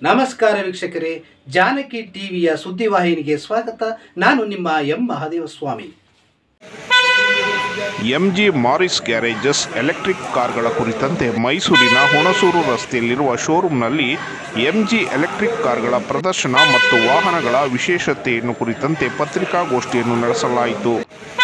ನಮಸ್ಕಾರ ವೀಕ್ಷಕರೇ, ಜಾನಕಿ ಟಿವಿಯ ಸುದ್ದಿವಾಹಿನಿಗೆ ಸ್ವಾಗತ. ನಾನು ನಿಮ್ಮ M Mahadevaswamy. MG Morris garages electric ಕಾರ್ಗಳ ಕುರಿತಂತೆ ಮೈಸೂರಿನ ಹುಣಸೂರು ರಸ್ತೆಯಲ್ಲಿರುವ ಶೋರೂಮ್ನಲ್ಲಿ ಎಂಜಿ ಎಲೆಕ್ಟ್ರಿಕ್ ಕಾರ್ಗಳ ಪ್ರದರ್ಶನ ಮತ್ತು ವಾಹನಗಳ ವಿಶೇಷತೆಯನ್ನು ಕುರಿತಂತೆ ಪತ್ರಿಕಾಗೋಷ್ಠಿಯನ್ನು ನಡೆಸಲಾಯಿತು.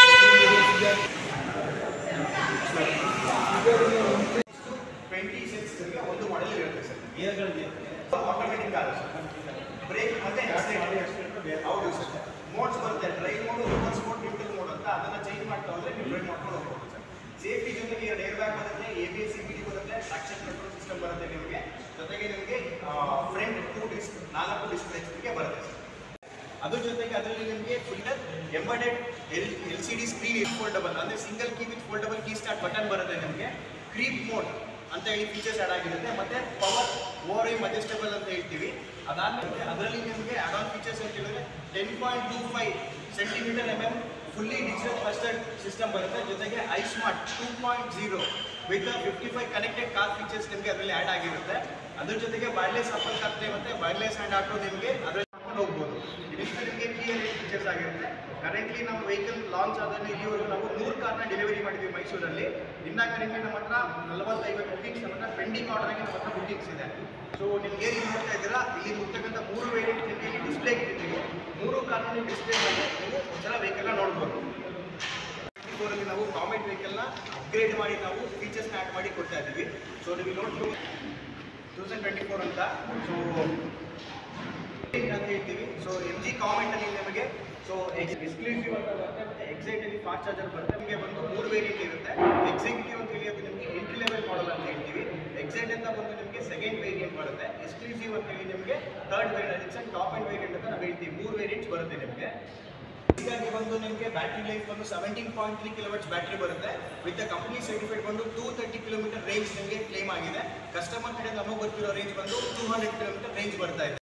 ಆಟೋಮೆಟಿಕ್ ಕಾರ್ ಬ್ರೇಕ್ ಮತ್ತೆ ಹೌದು ಸರ್. ಮೋಡ್ಸ್ ಬರುತ್ತೆ, drive mode, reverse mode, neutral mode ಅಂತ. ಅದನ್ನು ಚೇಂಜ್ ಮಾಡ್ತಾ ಹೋದ್ರೆ ನೀವು ಡ್ರೈವ್ ಮಾಡ್ಕೊಂಡು ಹೋಗ್ಬೋದು ಸರ್. ಸೇಫ್ಟಿ ಜೊತೆಗೆ ಏರ್ ಬ್ಯಾಗ್ ಬರುತ್ತೆ, ABS CBD ಬರುತ್ತೆ, ಟ್ರಾಕ್ಷನ್ ಕಂಟ್ರೋಲ್ ಸಿಸ್ಟಮ್ ಬರುತ್ತೆ ನಿಮಗೆ. ಜೊತೆಗೆ ನಿಮಗೆ ಫ್ರಂಟ್ 4 ಡಿಸ್ಪ್ಲೇ ನಿಮಗೆ ಬರುತ್ತೆ ಸರ್. ಅದ್ರ ಜೊತೆಗೆ ಅದರಲ್ಲಿ ನಿಮಗೆ filter embedded LCD screen foldable, ಅಂದರೆ single key with foldable key start button ಬರುತ್ತೆ ನಿಮಗೆ. ಕ್ರೀಪ್ ಮೋಡ್ ಅಂತ ಹೇಳಿ ಫೀಚರ್ಸ್ ಆ್ಯಡ್ ಆಗಿರುತ್ತೆ. ಮತ್ತು ಪವರ್ ಓವರ್ ಅಡ್ಜಸ್ಟಬಲ್ ಅಂತ ಹೇಳ್ತೀವಿ. ಅದಾದಮೇಲೆ ಅದರಲ್ಲಿ ನಿಮಗೆ ಆ್ಯಡ್ ಆನ್ ಫೀಚರ್ಸ್ ಅಂತ ಹೇಳಿದ್ರೆ 10.25 centimetre fully digital clustered system ಬರುತ್ತೆ. ಜೊತೆಗೆ iSmart 2.0 with 55 connected car features ನಿಮಗೆ ಅದರಲ್ಲಿ ಆ್ಯಡ್ ಆಗಿರುತ್ತೆ. ಅದ್ರ ಜೊತೆಗೆ ವೈರ್ಲೆಸ್ ಆಪಲ್ ಕಾರ್ಪ್ಲೇ ಮತ್ತು ವೈರ್ಲೆಸ್ ಹ್ಯಾಂಡ್ ಆಟೋ ನಿಮಗೆ ಅದರಲ್ಲಿ ಮಾಡ್ಕೊಂಡು ಹೋಗ್ಬೋದು. ಇದಿಷ್ಟು ನಿಮಗೆ ಕೀ ಫೀಚರ್ಸ್ ಆಗಿರುತ್ತೆ. ಕರೆಂಟ್ಲಿ ನಮ್ಮ ವೆಹಿಕಲ್ ಲಾಂಚ್ ಆದಲ್ಲಿ ಇಲ್ಲಿವರೆಗೂ ನಾವು 100 ಕಾರ್ನ ಡೆಲಿವರಿ ಮಾಡಿದ್ವಿ ಮೈಸೂರಲ್ಲಿ. ಇನ್ನು ಕರೆಂಟ್ಲಿ ನಮ್ಮ ಹತ್ರ 40-50 ಬುಕಿಂಗ್ಸ್ ನಮ್ಮ ಹತ್ರ ಪೆಂಡಿಂಗ್ ಆರ್ಡರ್ ಆಗಿ ನಮ್ಮ ಹತ್ರ ಬುಕಿಂಗ್ಸ್ ಇದೆ. ಸೊ ನಿಮ್ಗೆ ಏನು ನೋಡ್ತಾ ಇದ್ದೀರಾ, ಇಲ್ಲಿ ಇರ್ತಕ್ಕಂಥ 3 ವೇರಿಯಂಟ್ ನಿಮಗೆ ಇಲ್ಲಿ ಡಿಸ್ಪ್ಲೇ ಇಟ್ಟಿದ್ದೀವಿ. 3 ಕಾರ್ನ ನೀವು ಡಿಸ್ಪ್ಲೇ ಮಾಡಿ ನೀವು ಒಂದ್ಸಲ ವೆಹಿಕಲ್ನ ನೋಡ್ಬೋದು. ಇದರಲ್ಲಿ ನಾವು ಕಾಮೆಟ್ ವೆಹಿಕಲ್ನ ಅಪ್ಗ್ರೇಡ್ ಮಾಡಿ ನಾವು ಫೀಚರ್ಸ್ನ ಆ್ಯಡ್ ಮಾಡಿ ಕೊಡ್ತಾ ಇದ್ದೀವಿ. ಸೊ ನೀವು ನೋಡ್ಬೋದು 2024 ಅಂತ. ಸೊ ಅಂತ ಹೇಳ್ತೀವಿ. ಸೊ MG ಕಾಮೆಂಟಲ್ಲಿ ನಿಮಗೆ ಎಕ್ಸ್ಕ್ಲೂಸಿವ್ ಅಂತ ಬರುತ್ತೆ, ಮತ್ತು ಎಕ್ಸೈಟಲ್ಲಿ ಫಾಸ್ಟ್ ಚಾರ್ಜರ್ ಬರುತ್ತೆ. ನಿಮಗೆ ಬಂದು 3 ವೇರಿಯಂಟ್ ಇರುತ್ತೆ. ಎಕ್ಸಿಕ್ಯೂಟಿವ್ ಅಂತ ಹೇಳಿ ಅದು ನಿಮಗೆ ಎಂಟ್ರಿ ಲೆವೆಲ್ ಮಾಡಲ್ ಅಂತ ಹೇಳ್ತೀವಿ. ಎಕ್ಸೈಟ್ ಅಂತ ಬಂದು ನಿಮಗೆ ಸೆಕೆಂಡ್ ವೇರಿಯಂಟ್ ಬರುತ್ತೆ. ಎಕ್ಸ್ಕ್ಲೂಸಿವ್ ಅಂತ ಹೇಳಿ ನಿಮಗೆ third variant, top end variant ಅಂತ ನಾವು ಹೇಳ್ತೀವಿ. 3 ವೇರಿಯಂಟ್ಸ್ ಬರುತ್ತೆ ನಿಮಗೆ. ಹೀಗಾಗಿ ಬಂದು ನಿಮಗೆ ಬ್ಯಾಟ್ರಿ ಲೈಫ್ ಬಂದು 17.3 ಕಿಲೋವಾಟ್ಸ್ ಬ್ಯಾಟ್ರಿ ಬರುತ್ತೆ. ವಿತ್ ಕಂಪನಿ ಸರ್ಟಿಫೈಡ್ ಬಂದು 230 ಕಿಲೋಮೀಟರ್ ರೇಂಜ್ ನಿಮಗೆ ಕ್ಲೇಮ್ ಆಗಿದೆ. ಕಸ್ಟಮರ್ ಕಡೆ ನಮಗೆ ಬರ್ತಿರೋ ರೇಂಜ್ ಬಂದು 200 ಕಿಲೋಮೀಟರ್ ರೇಂಜ್ ಬರ್ತಾ ಇದೆ.